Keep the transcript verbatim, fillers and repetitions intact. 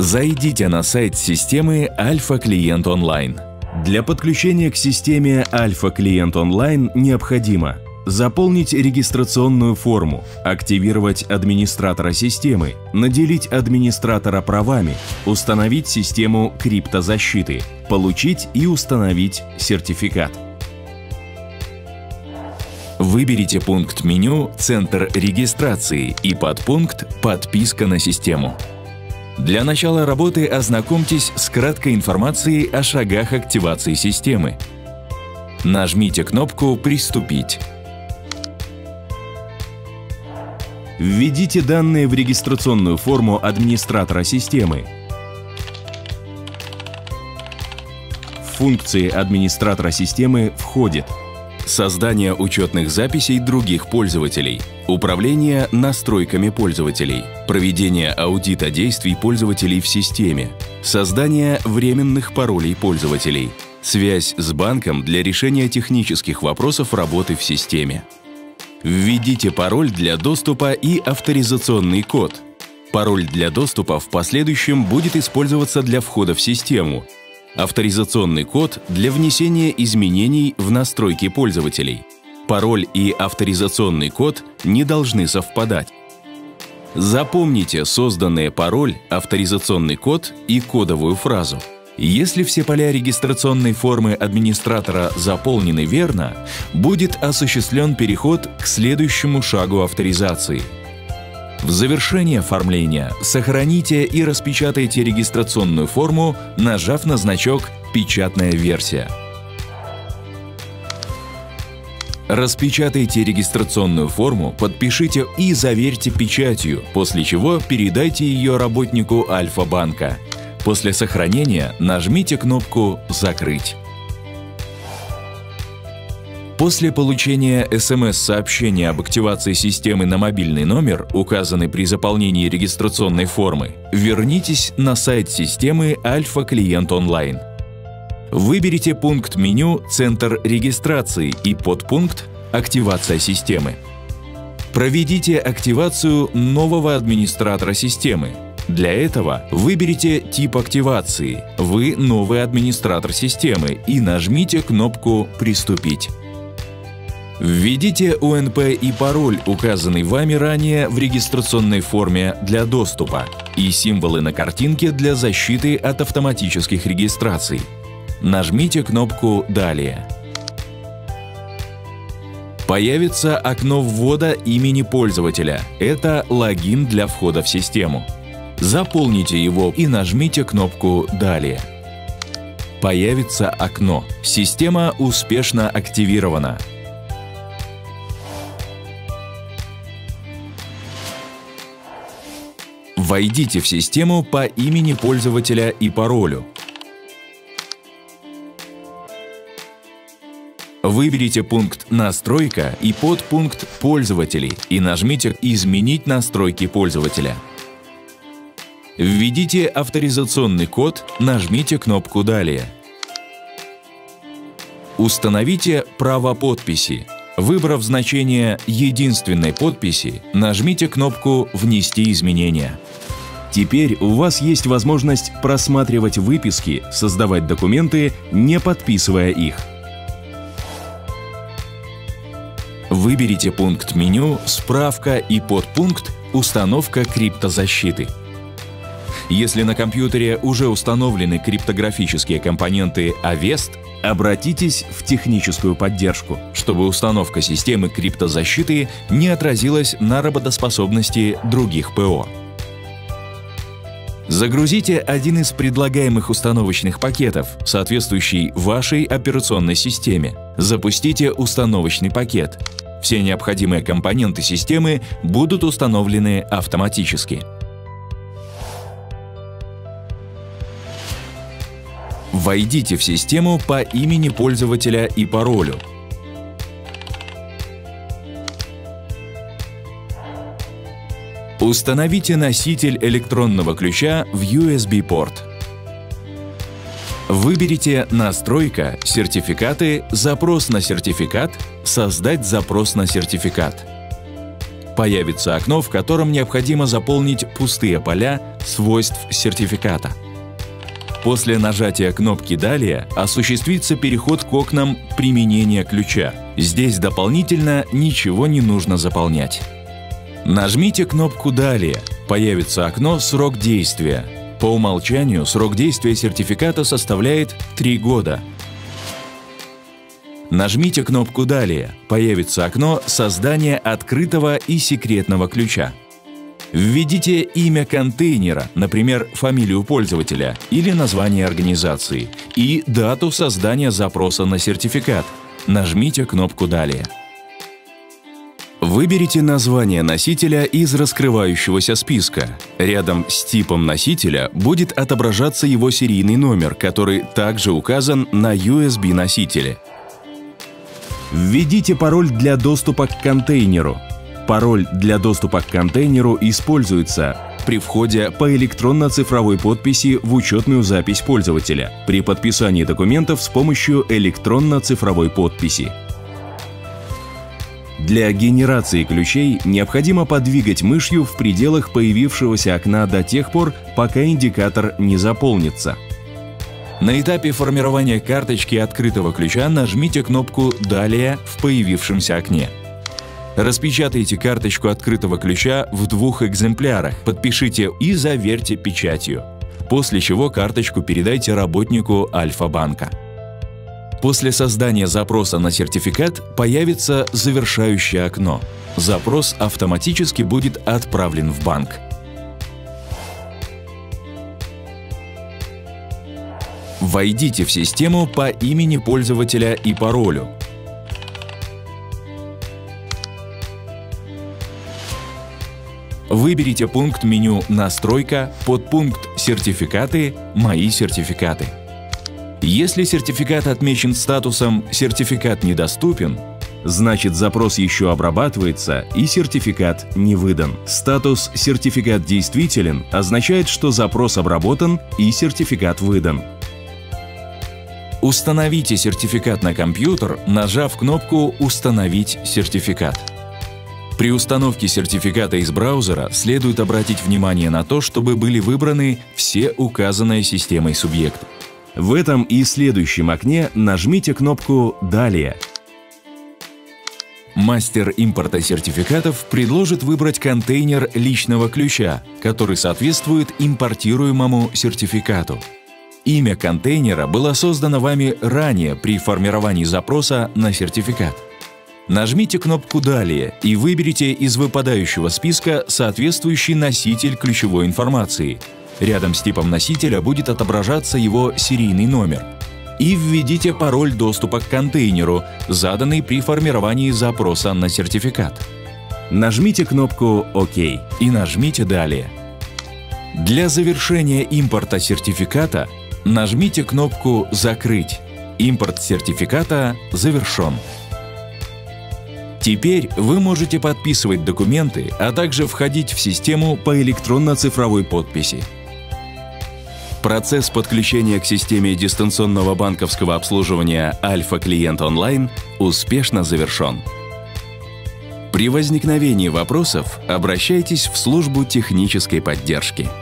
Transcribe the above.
Зайдите на сайт системы Альфа Клиент Онлайн. Для подключения к системе Альфа Клиент Онлайн необходимо заполнить регистрационную форму, активировать администратора системы, наделить администратора правами, установить систему криптозащиты, получить и установить сертификат. Выберите пункт меню «Центр регистрации» и подпункт «Подписка на систему». Для начала работы ознакомьтесь с краткой информацией о шагах активации системы. Нажмите кнопку «Приступить». Введите данные в регистрационную форму администратора системы. В функции администратора системы входит создание учетных записей других пользователей, управление настройками пользователей, проведение аудита действий пользователей в системе, создание временных паролей пользователей, связь с банком для решения технических вопросов работы в системе. Введите пароль для доступа и авторизационный код. Пароль для доступа в последующем будет использоваться для входа в систему. Авторизационный код для внесения изменений в настройки пользователей. Пароль и авторизационный код не должны совпадать. Запомните созданные пароль, авторизационный код и кодовую фразу. Если все поля регистрационной формы администратора заполнены верно, будет осуществлен переход к следующему шагу авторизации. В завершении оформления сохраните и распечатайте регистрационную форму, нажав на значок «Печатная версия». Распечатайте регистрационную форму, подпишите и заверьте печатью, после чего передайте ее работнику Альфа-банка. После сохранения нажмите кнопку «Закрыть». После получения эс эм эс-сообщения об активации системы на мобильный номер, указанный при заполнении регистрационной формы, вернитесь на сайт системы Альфа Клиент Онлайн. Выберите пункт меню «Центр регистрации» и подпункт «Активация системы». Проведите активацию нового администратора системы. Для этого выберите тип активации «Вы новый администратор системы» и нажмите кнопку «Приступить». Введите у эн пэ и пароль, указанный вами ранее в регистрационной форме для доступа, и символы на картинке для защиты от автоматических регистраций. Нажмите кнопку «Далее». Появится окно ввода имени пользователя. Это логин для входа в систему. Заполните его и нажмите кнопку «Далее». Появится окно «Система успешно активирована». Войдите в систему по имени пользователя и паролю. Выберите пункт «Настройка» и подпункт «Пользователей» и нажмите «Изменить настройки пользователя». Введите авторизационный код, нажмите кнопку «Далее». Установите право подписи. Выбрав значение единственной подписи, нажмите кнопку «Внести изменения». Теперь у вас есть возможность просматривать выписки, создавать документы, не подписывая их. Выберите пункт меню «Справка» и подпункт «Установка криптозащиты». Если на компьютере уже установлены криптографические компоненты Avest, обратитесь в техническую поддержку, чтобы установка системы криптозащиты не отразилась на работоспособности других пэ о. Загрузите один из предлагаемых установочных пакетов, соответствующий вашей операционной системе. Запустите установочный пакет. Все необходимые компоненты системы будут установлены автоматически. Войдите в систему по имени пользователя и паролю. Установите носитель электронного ключа в ю эс би-порт. Выберите «Настройка», «Сертификаты», «Запрос на сертификат», «Создать запрос на сертификат». Появится окно, в котором необходимо заполнить пустые поля свойств сертификата. После нажатия кнопки «Далее» осуществится переход к окнам применения ключа. Здесь дополнительно ничего не нужно заполнять. Нажмите кнопку «Далее». Появится окно «Срок действия». По умолчанию срок действия сертификата составляет три года. Нажмите кнопку «Далее». Появится окно создания открытого и секретного ключа. Введите имя контейнера, например, фамилию пользователя или название организации, и дату создания запроса на сертификат. Нажмите кнопку «Далее». Выберите название носителя из раскрывающегося списка. Рядом с типом носителя будет отображаться его серийный номер, который также указан на ю эс би-носителе. Введите пароль для доступа к контейнеру. Пароль для доступа к контейнеру используется при входе по электронно-цифровой подписи в учетную запись пользователя, при подписании документов с помощью электронно-цифровой подписи. Для генерации ключей необходимо подвигать мышью в пределах появившегося окна до тех пор, пока индикатор не заполнится. На этапе формирования карточки открытого ключа нажмите кнопку «Далее» в появившемся окне. Распечатайте карточку открытого ключа в двух экземплярах, подпишите и заверьте печатью, после чего карточку передайте работнику Альфа-банка. После создания запроса на сертификат появится завершающее окно. Запрос автоматически будет отправлен в банк. Войдите в систему по имени пользователя и паролю. Выберите пункт меню «Настройка», подпункт «Сертификаты», «Мои сертификаты». Если сертификат отмечен статусом «Сертификат недоступен», значит запрос еще обрабатывается и сертификат не выдан. Статус «Сертификат действителен» означает, что запрос обработан и сертификат выдан. Установите сертификат на компьютер, нажав кнопку «Установить сертификат». При установке сертификата из браузера следует обратить внимание на то, чтобы были выбраны все указанные системой субъекты. В этом и следующем окне нажмите кнопку «Далее». Мастер импорта сертификатов предложит выбрать контейнер личного ключа, который соответствует импортируемому сертификату. Имя контейнера было создано вами ранее при формировании запроса на сертификат. Нажмите кнопку «Далее» и выберите из выпадающего списка соответствующий носитель ключевой информации. Рядом с типом носителя будет отображаться его серийный номер. И введите пароль доступа к контейнеру, заданный при формировании запроса на сертификат. Нажмите кнопку «Ок» и нажмите «Далее». Для завершения импорта сертификата нажмите кнопку «Закрыть». Импорт сертификата завершен. Теперь вы можете подписывать документы, а также входить в систему по электронно-цифровой подписи. Процесс подключения к системе дистанционного банковского обслуживания Альфа-клиент онлайн успешно завершен. При возникновении вопросов обращайтесь в службу технической поддержки.